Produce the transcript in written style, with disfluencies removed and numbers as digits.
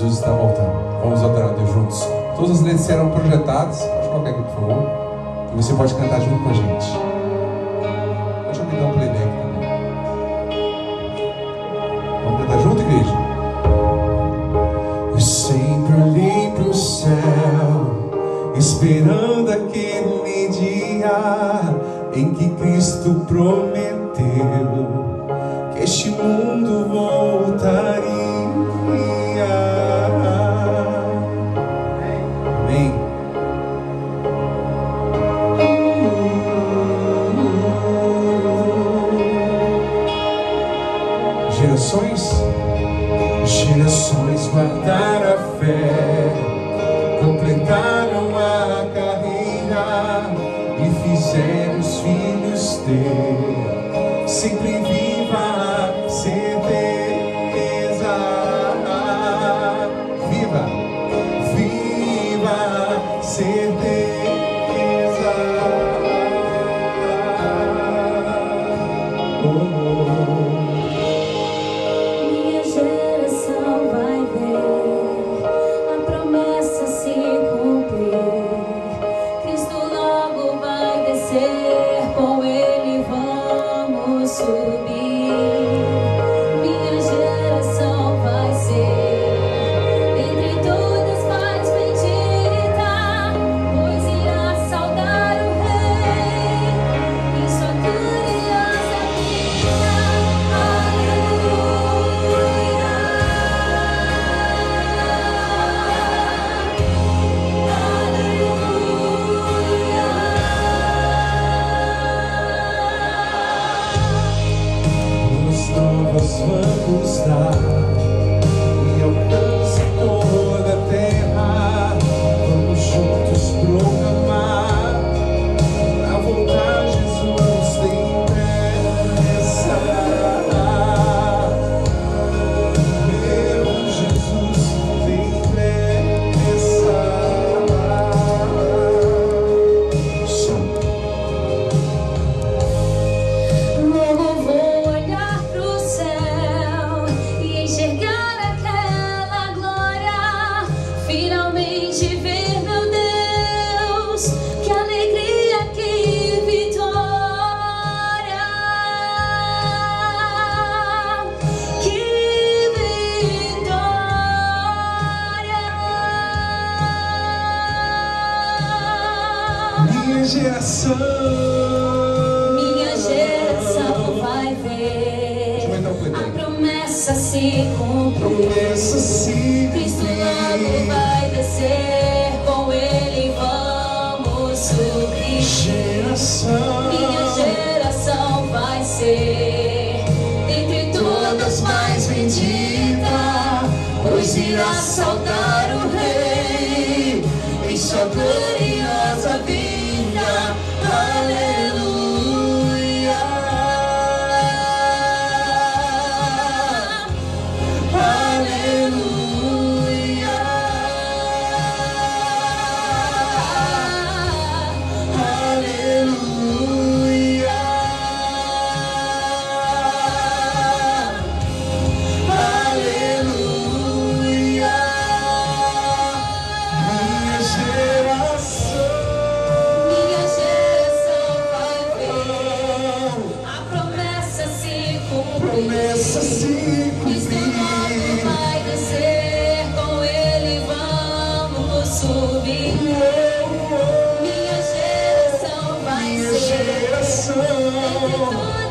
Jesus está voltando. Vamos adorar a Deus juntos. Todas as letras serão projetadas. Pode colocar aqui, por favor. E você pode cantar junto com a gente. Pode me dar um playback também. Vamos cantar junto, igreja? Eu sempre olhei para o céu, esperando aquele dia em que Cristo prometeu que este mundo voltaria. Amém. Gerações guardaram a fé, completaram a carreira e fizeram os filhos ter sempre viva a certeza. Viva, viva a certeza. Minha geração vai ver a promessa se cumprir. Cristo logo vai descer, com Ele vamos subir. Minha geração vai ser entre todas mais bendita, pois irá saudar o Rei em sua gloriosa vinda. Boas novas vamos dar e alcance toda a terra. Vamos juntos proclamar a voltar. Jesus tem pressa. Meu Jesus tem pressa. Logo vou olhar pro céu e enxergar aquela glória. Finalmente ver meu Deus, que alegria, que vitória, que vitória. Minha geração Vai ver aumentar o a playback. promessa se cumprir. Promessa se Cristo cumprir. logo vai descer, com Ele vamos subir. Geração, Minha geração vai ser entre todas mais bendita, pois irá saudar o Rei em sua gloriosa vinda. Aleluia. promessa se Cristo logo vai descer, com Ele vamos subir. Minha geração vai ser entre todas